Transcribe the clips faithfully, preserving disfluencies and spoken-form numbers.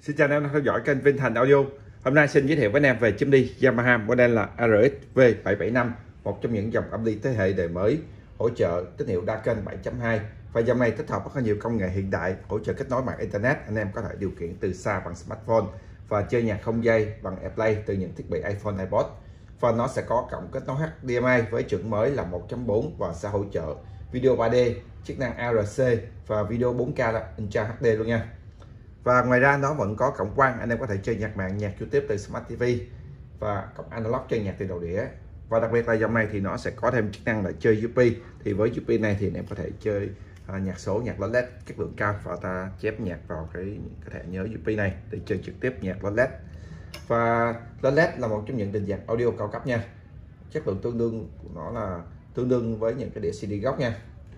Xin chào anh em đang theo dõi kênh Vinh Thành Audio. Hôm nay xin giới thiệu với anh em về châm đi Yamaha model là R X V bảy bảy năm, một trong những dòng âm ly thế hệ đời mới, hỗ trợ tín hiệu đa kênh bảy chấm hai và dòng này tích hợp rất là nhiều công nghệ hiện đại, hỗ trợ kết nối mạng internet. Anh em có thể điều khiển từ xa bằng smartphone và chơi nhạc không dây bằng AirPlay từ những thiết bị iPhone, iPod. Và nó sẽ có cổng kết nối H D M I với chuẩn mới là một chấm bốn và sẽ hỗ trợ video ba D, chức năng A R C và video bốn K là Ultra H D luôn nha. Và ngoài ra nó vẫn có cổng quang, anh em có thể chơi nhạc mạng, nhạc YouTube từ Smart ti vi và cổng analog chơi nhạc từ đầu đĩa. Và đặc biệt là dòng này thì nó sẽ có thêm chức năng là chơi u pê. Thì với u pê này thì anh em có thể chơi à, nhạc số, nhạc led led chất lượng cao và ta chép nhạc vào cái có thể nhớ u pê này để chơi trực tiếp nhạc led led. Và led led là một trong những định dạng audio cao cấp nha, chất lượng tương đương của nó là tương đương với những cái đĩa xê đê gốc nha.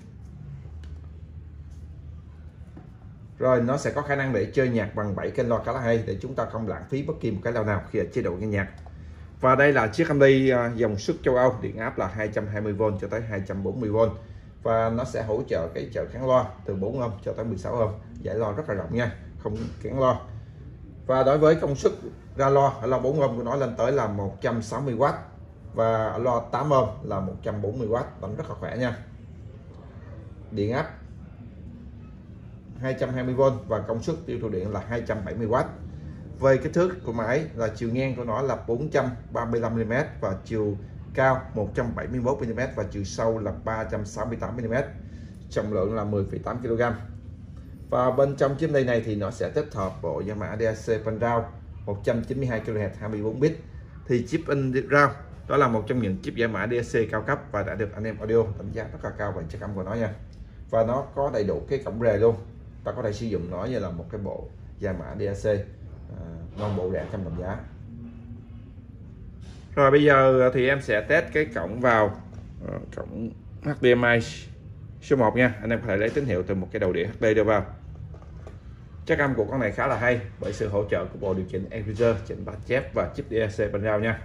Rồi nó sẽ có khả năng để chơi nhạc bằng bảy kênh loa khá là hay, để chúng ta không lãng phí bất kỳ một cái loa nào khi ở chế độ nghe nhạc. Và đây là chiếc âm ly dòng xuất châu Âu, điện áp là hai trăm hai mươi vôn cho tới hai trăm bốn mươi vôn và nó sẽ hỗ trợ cái chợ kháng loa từ bốn ohm cho tới mười sáu ohm, giải loa rất là rộng nha, không kén loa. Và đối với công suất ra loa ở loa bốn ohm của nó lên tới là một trăm sáu mươi oát và ở loa tám ohm là một trăm bốn mươi oát, vẫn rất là khỏe nha. Điện áp hai trăm hai mươi vôn và công suất tiêu thụ điện là hai trăm bảy mươi oát. Về kích thước của máy là chiều ngang của nó là bốn trăm ba mươi lăm mi li mét và chiều cao một trăm bảy mươi mốt mi li mét và chiều sâu là ba trăm sáu mươi tám mi li mét. Trọng lượng là mười phẩy tám ki lô gam. Và bên trong chiếc ly này thì nó sẽ tích hợp bộ Yamaha đê a xê Panround một trăm chín mươi hai ki lô héc hai mươi bốn bit. Thì chip in round đó là một trong những chip Yamaha đê a xê cao cấp và đã được anh em audio đánh giá rất là cao về chất âm của nó nha. Và nó có đầy đủ cái cổng rề luôn, ta có thể sử dụng nó như là một cái bộ Yamaha đê a xê uh, non bộ rẻ trong tầm giá. Rồi bây giờ thì em sẽ test cái cổng vào uh, cổng H D M I số một nha. Anh em có thể lấy tín hiệu từ một cái đầu đĩa H D đưa vào. Chất âm của con này khá là hay bởi sự hỗ trợ của bộ điều chỉnh Equalizer, chỉnh bát chép và chip đê a xê Panround nha.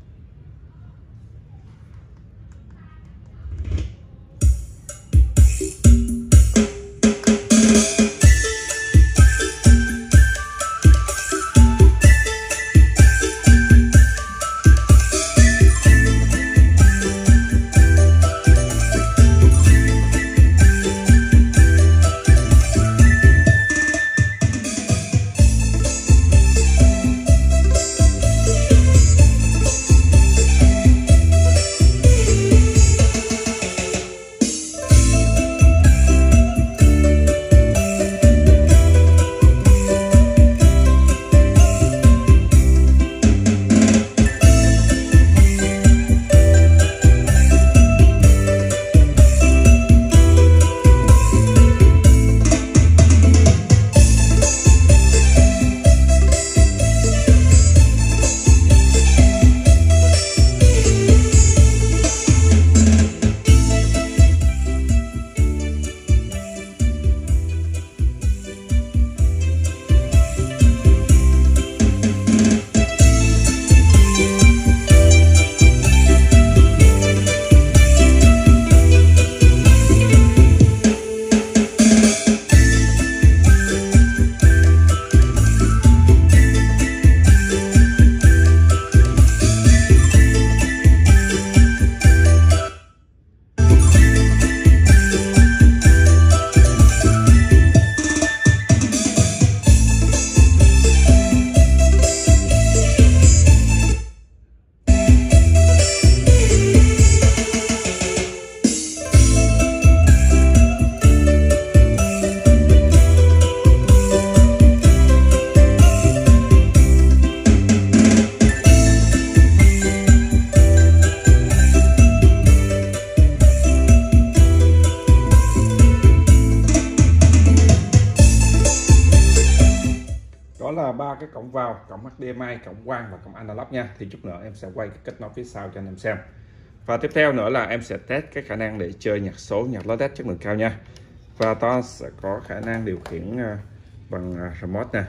Đó là ba cái cổng vào, cổng H D M I, cổng quang và cổng analog nha. Thì chút nữa em sẽ quay cái kết nối phía sau cho anh em xem. Và tiếp theo nữa là em sẽ test cái khả năng để chơi nhạc số, nhạc led chất lượng cao nha. Và ta sẽ có khả năng điều khiển bằng remote nè.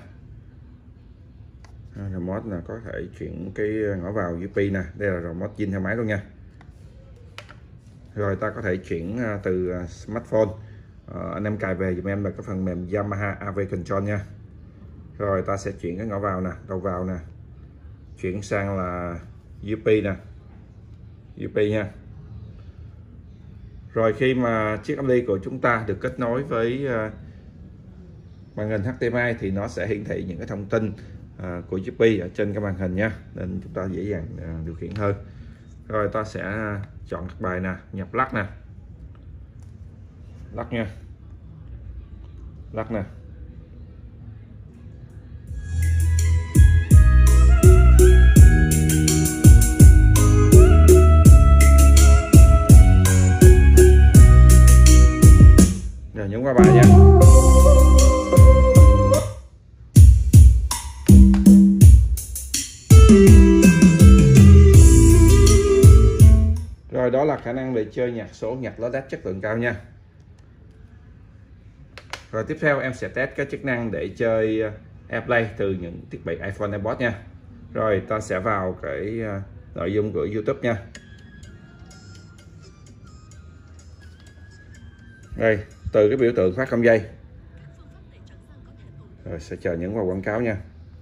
Remote là có thể chuyển cái ngõ vào u pê nè, đây là remote zin theo máy luôn nha. Rồi ta có thể chuyển từ smartphone, uh, anh em cài về dùm em là cái phần mềm Yamaha a vê Control nha. Rồi ta sẽ chuyển cái ngõ vào nè, đầu vào nè, chuyển sang là u pê nè, u pê nha. Rồi khi mà chiếc âm ly của chúng ta được kết nối với uh, màn hình hát đê em i thì nó sẽ hiển thị những cái thông tin uh, của u pê ở trên cái màn hình nha, nên chúng ta dễ dàng uh, điều khiển hơn. Rồi ta sẽ chọn các bài nè, nhập lắc nè, lắc nha, lắc nè. Rồi nhấn qua bài nha. Rồi đó là khả năng để chơi nhạc số, nhạc lót đét chất lượng cao nha. Rồi tiếp theo em sẽ test các chức năng để chơi AirPlay từ những thiết bị iPhone, iPod nha. Rồi ta sẽ vào cái nội dung của YouTube nha. Đây, từ cái biểu tượng phát không dây. Rồi sẽ chờ nhấn vào quảng cáo nha.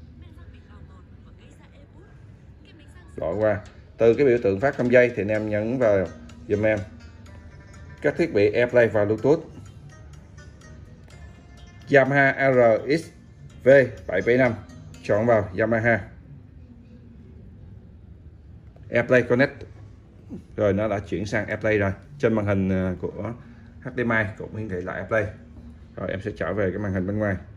Loại qua. Từ cái biểu tượng phát không dây thì anh em nhấn vào giùm em các thiết bị AirPlay và Bluetooth. Yamaha R X V bảy bảy năm, chọn vào Yamaha AirPlay Connect. Rồi nó đã chuyển sang AirPlay rồi. Trên màn hình của hát đê em i cũng hiển thị lại AirPlay. Rồi em sẽ trở về cái màn hình bên ngoài.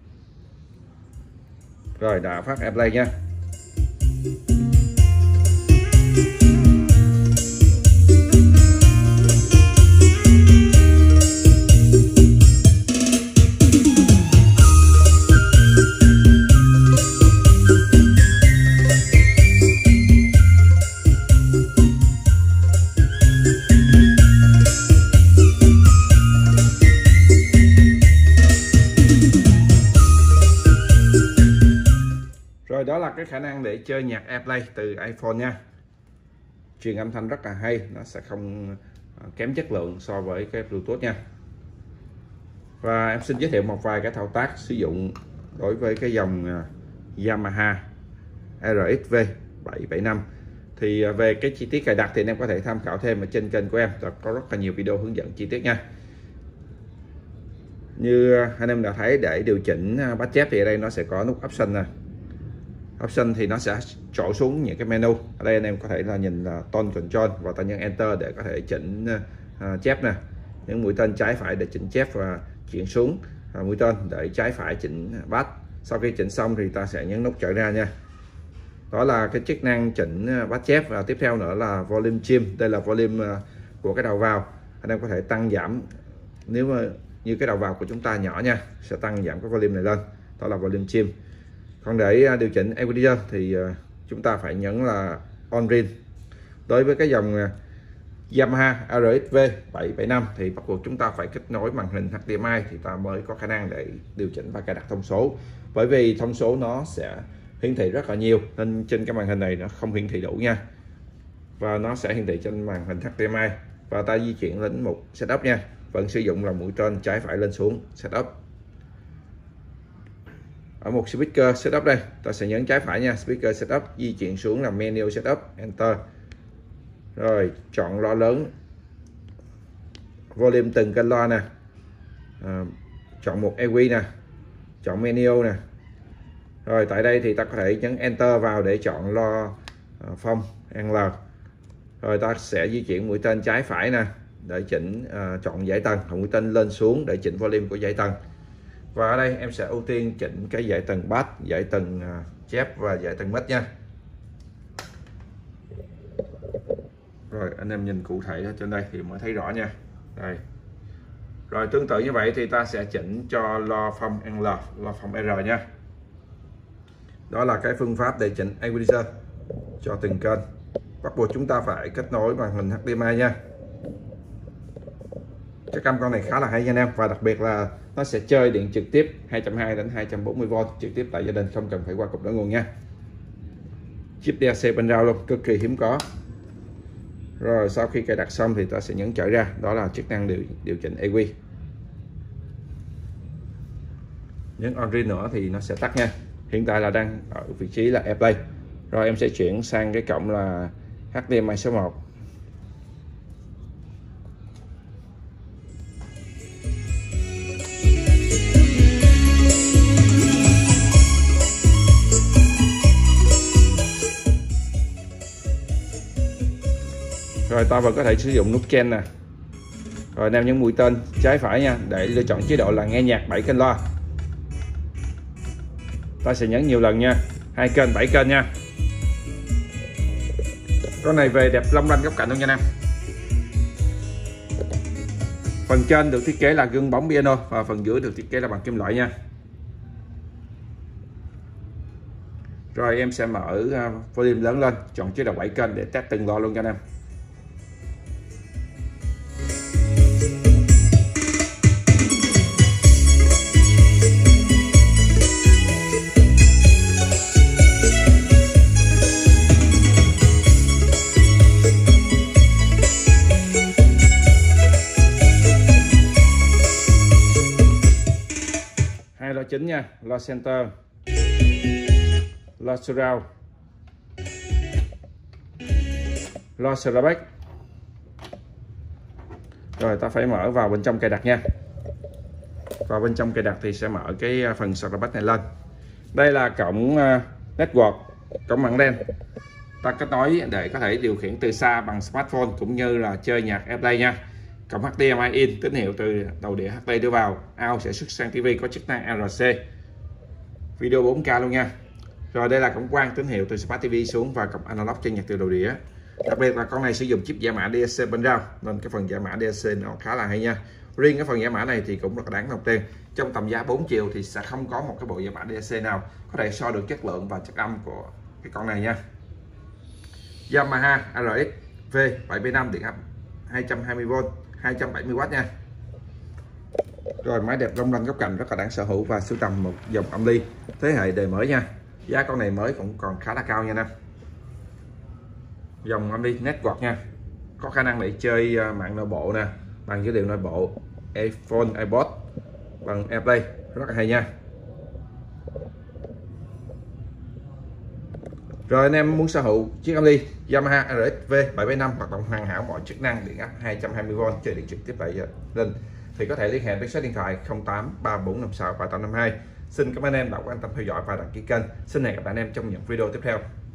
Rồi đã phát AirPlay nha. Rồi đó là cái khả năng để chơi nhạc AirPlay từ iPhone nha. Truyền âm thanh rất là hay, nó sẽ không kém chất lượng so với cái Bluetooth nha. Và em xin giới thiệu một vài cái thao tác sử dụng đối với cái dòng Yamaha R X V bảy bảy năm. Thì về cái chi tiết cài đặt thì anh em có thể tham khảo thêm ở trên kênh của em, có rất là nhiều video hướng dẫn chi tiết nha. Như anh em đã thấy, để điều chỉnh bắt chép thì ở đây nó sẽ có nút option nè. Option thì nó sẽ trổ xuống những cái menu. Ở đây anh em có thể là nhìn là tone control và ta nhấn enter để có thể chỉnh uh, chép nè. Những mũi tên trái phải để chỉnh chép và chuyển xuống, uh, mũi tên để trái phải chỉnh bass. Sau khi chỉnh xong thì ta sẽ nhấn nút trở ra nha. Đó là cái chức năng chỉnh bass chép. Và tiếp theo nữa là volume trim. Đây là volume uh, của cái đầu vào. Anh em có thể tăng giảm, nếu mà như cái đầu vào của chúng ta nhỏ nha, sẽ tăng giảm cái volume này lên. Đó là volume trim. Còn để điều chỉnh equalizer thì chúng ta phải nhấn là on ring. Đối với cái dòng Yamaha R X V bảy bảy năm thì bắt buộc chúng ta phải kết nối màn hình hát đê em i thì ta mới có khả năng để điều chỉnh và cài đặt thông số. Bởi vì thông số nó sẽ hiển thị rất là nhiều nên trên cái màn hình này nó không hiển thị đủ nha. Và nó sẽ hiển thị trên màn hình hát đê em i. Và ta di chuyển đến mục setup nha. Vẫn sử dụng là mũi tên trái phải lên xuống setup. Ở một speaker setup đây, ta sẽ nhấn trái phải nha, speaker setup, di chuyển xuống là menu setup, enter. Rồi chọn loa lớn, volume từng kênh loa nè, à, chọn một e quy nè, chọn menu nè. Rồi tại đây thì ta có thể nhấn enter vào để chọn loa uh, phong N L. Rồi ta sẽ di chuyển mũi tên trái phải nè để chỉnh uh, chọn dãy tầng, mũi tên lên xuống để chỉnh volume của dãy tầng. Và ở đây em sẽ ưu tiên chỉnh cái dãy tầng bass, dãy tầng uh, chép và dãy tầng mid nha. Rồi anh em nhìn cụ thể ở trên đây thì mới thấy rõ nha. Đây. Rồi tương tự như vậy thì ta sẽ chỉnh cho loa phong N L, loa phong R nha. Đó là cái phương pháp để chỉnh equalizer cho từng kênh. Bắt buộc chúng ta phải kết nối màn hình hát đê em i nha. Cái cam con này khá là hay nha anh em, và đặc biệt là nó sẽ chơi điện trực tiếp hai trăm hai mươi đến hai trăm bốn mươi V trực tiếp tại gia đình, không cần phải qua cục nối nguồn nha. Chip đê a xê bên rau luôn, cực kỳ hiếm có. Rồi sau khi cài đặt xong thì ta sẽ nhấn trở ra, đó là chức năng điều, điều chỉnh e quy. nhấn on green nữa thì nó sẽ tắt nha. Hiện tại là đang ở vị trí là AirPlay. Rồi em sẽ chuyển sang cái cổng là H D M I số một. Rồi ta vẫn có thể sử dụng nút Gen nè. Rồi anh em nhấn mũi tên trái phải nha để lựa chọn chế độ là nghe nhạc bảy kênh loa. Ta sẽ nhấn nhiều lần nha, hai kênh bảy kênh nha. Con này về đẹp long lanh góc cạnh luôn nha anh em. Phần trên được thiết kế là gương bóng piano và phần dưới được thiết kế là bằng kim loại nha. Rồi em sẽ mở volume lớn lên, chọn chế độ bảy kênh để test từng loa luôn cho anh em. Hai loa chính nha, loa center, loa surround, loa slapback. Rồi ta phải mở vào bên trong cài đặt nha. Vào bên trong cài đặt thì sẽ mở cái phần slapback này lên. Đây là cổng network, cổng mạng đen. Ta kết nối để có thể điều khiển từ xa bằng smartphone cũng như là chơi nhạc AirPlay nha. Cổng H D M I in, tín hiệu từ đầu đĩa hát đê đưa vào, out sẽ xuất sang tivi có chức năng R C, video bốn K luôn nha. Rồi đây là cổng quang, tín hiệu từ Smart ti vi xuống và cổng analog chơi nhạc từ đầu đĩa. Đặc biệt là con này sử dụng chip giải mã D A C bên rau nên cái phần giải mã D A C nó khá là hay nha. Riêng cái phần giải mã này thì cũng rất là đáng đồng tiền. Trong tầm giá bốn triệu thì sẽ không có một cái bộ giải mã D A C nào có thể so được chất lượng và chất âm của cái con này nha. Yamaha R X V bảy B năm điện áp hai trăm hai mươi vôn, hai trăm bảy mươi oát nha. Rồi máy đẹp long lanh góc cạnh, rất là đáng sở hữu và sưu tầm một dòng âm ly thế hệ đời mới nha. Giá con này mới cũng còn khá là cao nha anh em. Dòng âm ly network nha, có khả năng để chơi mạng nội bộ nè, bằng dữ liệu nội bộ, iPhone, iPod, bằng AirPlay, rất là hay nha. Rồi anh em muốn sở hữu chiếc âm ly Yamaha R X V bảy B năm hoạt động hoàn hảo mọi chức năng, điện áp hai trăm hai mươi vôn, chơi điện trực tiếp tại gia đình thì có thể liên hệ với số điện thoại không tám ba bốn năm sáu ba tám năm hai. Xin cảm ơn anh em đã quan tâm theo dõi và đăng ký kênh. Xin hẹn gặp lại anh em trong những video tiếp theo.